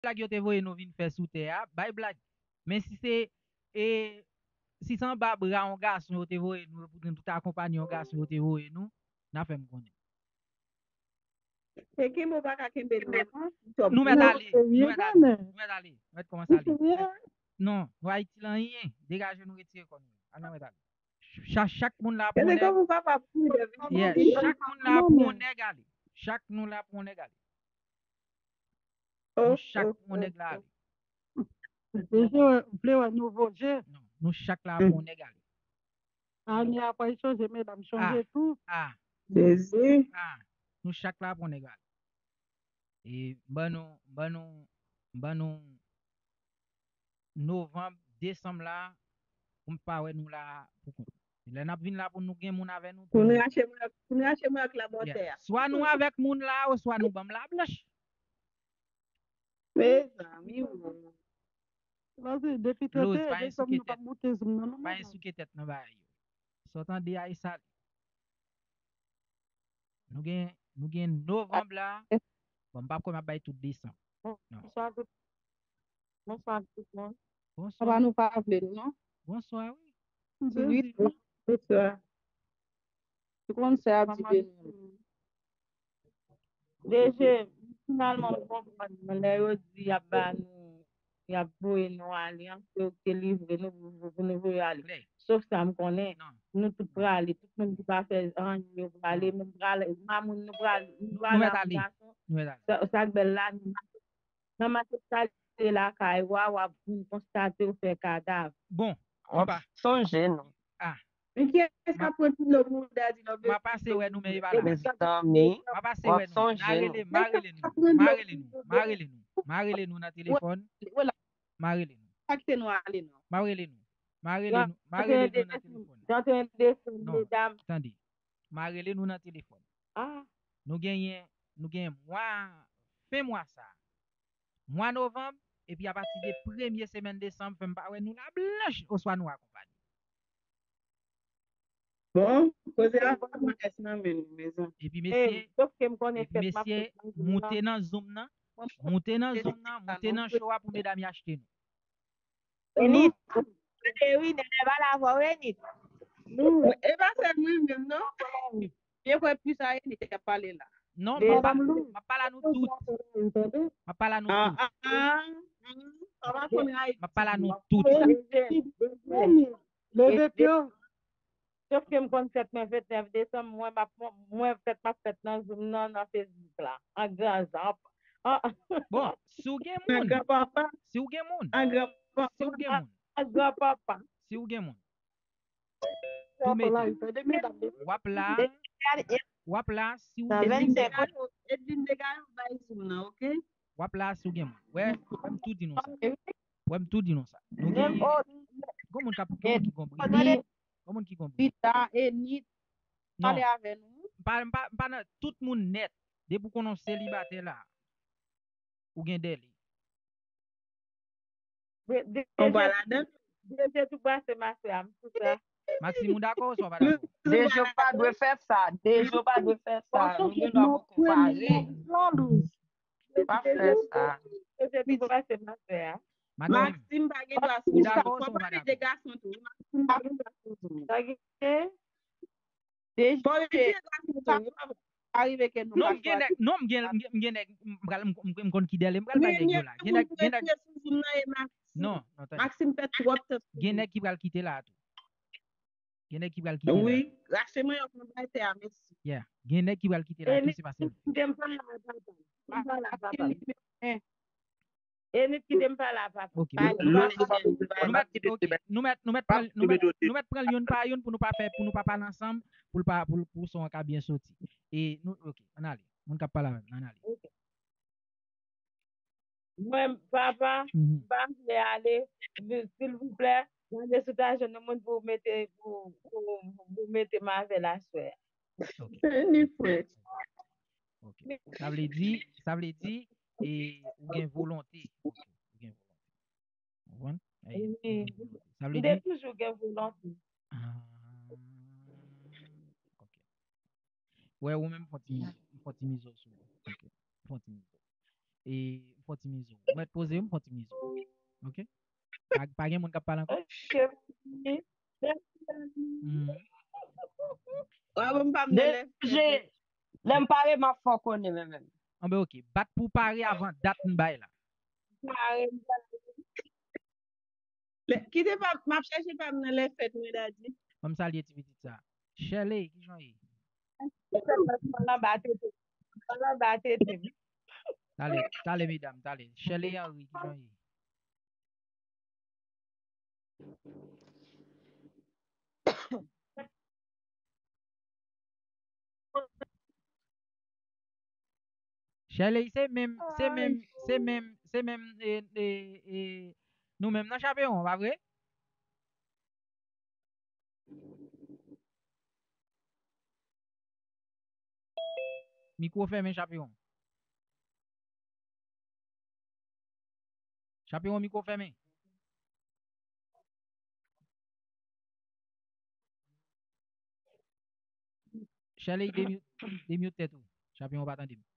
blague yo te voye nous vin faire sous terre, bay blague. Mais si c'est et si c'est en bas bras un garçon yo te voye nous pour tout accompagner un garçon yo te voye nous, n'a fait me connaître. E ki mou baka kembe nou? Nous met Non, aller, c'est nous rien, met aller, mais nous met aller, nous met commencer aller. c'est rien. Non, nous Haïti là rien, dégagez nous retirer comme nous. Ah non, met aller. Chaque monde là E pour se nèg, kon mou papa pou de yeah, vin. chaque monde là Non, pour mais nèg aller. Chaque nous là pour nèg aller. Nous Oh, chaque oh, pour oh, nèg là aller. déjà, on plaît un nouveau jeu. Non, nous chaque là oh. pour nèg aller. Année après changer, mesdames, Ah, changer tout. ah, Jésus. ah. Nous chaque là pour nèg aller. Et ben nous novembre, décembre là, pour pas ouais nous là pour compte. Là n'a vinn là pour nous gen moun avec nous Pou pour nou nous. yache mou ak la Yeah. bote ya. Soit nous avec moun là ou soit nous bam la blanche. Me zami ou. Vas-y, depuis Lose, traité, pas un dès comme souke nous pas tête, monter sur nous, pas un madame. souke tête nan ba yo. Sortant de Aïssa, nous gen novembre là, bon pas comme bay tout décembre. Non. Bonsoir, bonsoir tout le monde. Ça va Bonsoir. nous parler, non? Bonsoir, oui. Oui, Vas-y, c'est ça. tu commences à Maman, dire. Deje, finalman kompran nou le yo di ya ba nou, ya boye nou ali, an se yo te livre nou nou voye ali. Clay. Sauf sa m konen, Non. nou tout prale, tout moun ki pa fe an yo prale, moun prale, mamoun nou prale, nou Nous prale met an aller. gason, Nous met aller. sak bel la, nan ma se salite la kay, wap pou konstate ou fe kadav. Bon, Wap papa. sonje nou. Ah, Men ki ma eska poti nou moun dadi nou ma passe ouais nous mais pas là. Me zami, Ma passe wap ouais nous. sonje nou. Marele nous. Marele nous na téléphone. Wala, Marele nous. sakte nou ale nou. Marele nous. Yo, Marele nous na téléphone. janten de Non, dam. attendez. Marele nous na téléphone. Ah, Nous gagnons mois fin mois ça. Mois novembre et puis à partir de première semaine décembre, fait pas ouais nous la blanche ou soit nous accompagner. bon, koze a mwen es nan mezon. Et puis messieurs, Sauf ke m konen et puis fet ma messieurs, fet montez dans Zoom nan, montez dans Zoom nan, montez dans show pour mesdames y acheter nous. Enit, oui, ne va la vo enit. E ba se mwen men, non? Ye kwe plus a enit te pale la. Non, Madame ma parle à nous toutes. Ma parle à nous toutes. On va konen a Ma parle à nous toutes. Le vécu, Sauf ke m kon fet men fet 9 décembre, mwen fet ma fet nan Zoom nan Facebook la. An gran zan. Bon, si ou gen An moun, gran papa. si ou gen moun, An gran papa. si ou gen moun, An gran papa. si ou gen moun, tout mettez. Wap là, si ou gen moun, Edwin de Gayon bay Zoom nan, ok? wap là, si ou gen moun. Ouais, ouais, tout dit non ça. Ouais, tout dit non ça. Nous gen, comment qui comprend? Comment qui comprend? Pita, Enit, Non, pale ave nou. pas tout moun net. Dès pour qu'on célibataire là, ou gen deli. On va la den. Deje tou pase ma se am, tout sa. Maxime, d'accord ou soit pas d'accord? Dejo pa dwe fè sa. Dejo pa dwe fè sa. Nou gen do a kompare. Pa fè sa. Deje tou pase ma se am. Maxime, Maxime bagay do a ou sou. d'accord ou Kwa soit pas pale de d'accord? gason tou. Maxime bagay do a sou. Bagay. Deje, Pole de gason tou. Arrive ke nou Non, pa chwa. m'gon ki dele, m'gal bay nèg yo la. Non, non, attends. Maxime fait trop de Gen nèg ki pral quitter là tout. Gen nèg ki pral quitter là. Oui, lâchez-moi un contrat à merci. Yeah, gen nèg ki pral quitter là tout c'est passé. Dem pa la papa. Enit ki dem pa la papa. OK. Nous mettre prendre yon par yon pour nous pas faire pour nous pas parler ensemble pour son cas bien sorti. Et nous OK, on allez. Mon cap parler, on allez. Moi, papa, pas me aller, s'il vous plaît, dans les soutages, je ne vous mettez ma avec la soeur. Ni frère. OK. Ça veut dire et ou gen volonté. OK. Ou gen volonté. Ça veut Il dire est toujours gain volonté. OK. Ouais, ou même faut mise sur. OK. Faut mise. et faut miso. Moi poser me faut miso. OK? Pas gen moun k'ap parler encore? Chef. Mhm. Ouais, bon, pas me lève. L'aime parler ma foi qu'on est même. Ah ben OK, bat pour pari avant date m'bay là. Qui te pas, m'a cherché pas me lève fête, moi, daddy. Comme ça lié petit ça. Shelley qui j'en yi? Tale mesdames, tale. Shelley Henry qui j'en yi? Shelley c'est même nous même dans champion, pas vrai? Micro fermé champion. Champion micro fermé. Shelley démute tête ou. Champion pas attendre.